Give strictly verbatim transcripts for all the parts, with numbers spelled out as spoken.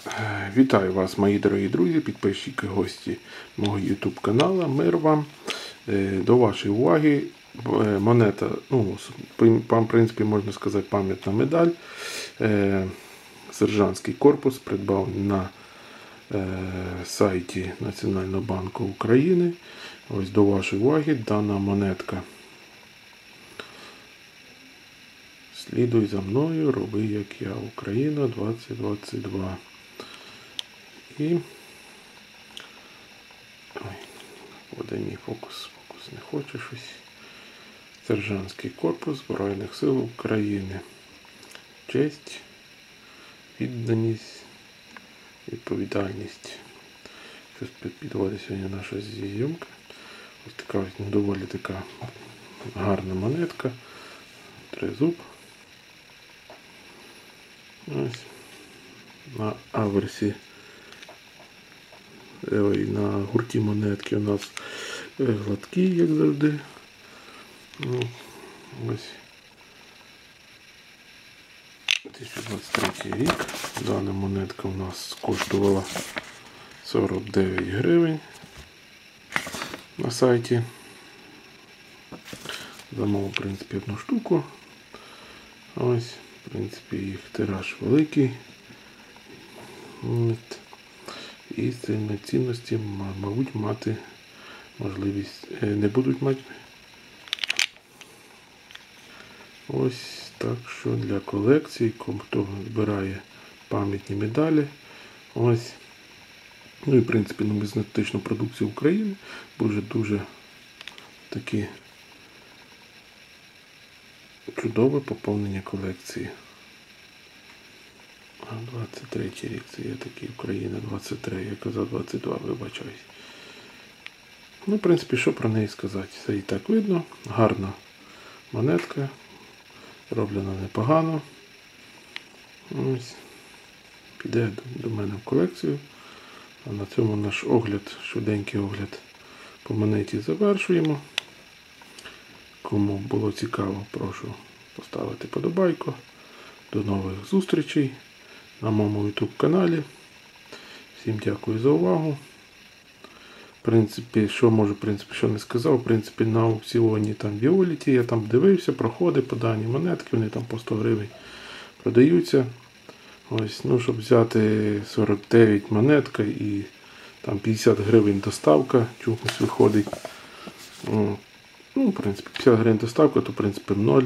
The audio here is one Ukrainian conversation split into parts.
Вітаю вас, мої дорогі друзі, підписчики, гості мого YouTube каналу. Мир вам. До вашої уваги монета, ну, в принципі, можна сказати, пам'ятна медаль. Сержантський корпус придбав на сайті Національного банку України. Ось до вашої уваги дана монетка. Слідуй за мною, роби як я. Україна двадцять двадцять два. І ой, буде мій фокус, фокус не хоче щось. Сержантський корпус Збройних сил України. Честь, відданість, відповідальність. Щось підводить сьогодні наша зйомка. Ось така ось доволі така гарна монетка. Тризуб. Ось. На аверсі. Ой, на гурті монетки у нас гладкі, як завжди. Ну, ось. дві тисячі двадцять третій рік. Дана монетка у нас коштувала сорок дев'ять гривень на сайті. Замовив, в принципі, одну штуку. Ось, в принципі, їх тираж великий. І з цими цінності, мабуть, мати можливість не будуть мати. Ось так що для колекції, хто збирає пам'ятні медалі. Ось. Ну і в принципі нумізматичну продукцію України. Дуже дуже такі чудове поповнення колекції. двадцять третій рік, це є такий Україна двадцять три, я казав двадцять два, вибачаюсь. Ну, в принципі, що про неї сказати? Це і так видно. Гарна монетка. Роблена непогано. Ось. Піде до мене в колекцію. А на цьому наш огляд, швиденький огляд по монеті завершуємо. Кому було цікаво, прошу поставити подобайку. До нових зустрічей на моєму YouTube каналі. Всім дякую за увагу. В принципі, що можу, в принципі, що не сказав, в принципі, на аукціоні там Віоліті, я там дивився, проходи по дані монетки, вони там по сто гривень продаються. Ось, ну, щоб взяти сорок дев'ять монетка і там п'ятдесят гривень доставка, чомусь виходить. Ну, в принципі, п'ятдесят гривень доставка, то, в принципі, ноль.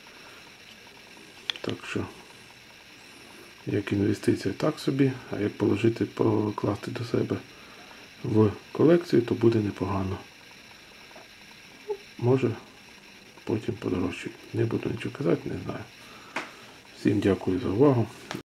Так що, як інвестиція, так собі, а як положити, покласти до себе в колекцію, то буде непогано. Може, потім подорожчить. Не буду нічого казати, не знаю. Всім дякую за увагу.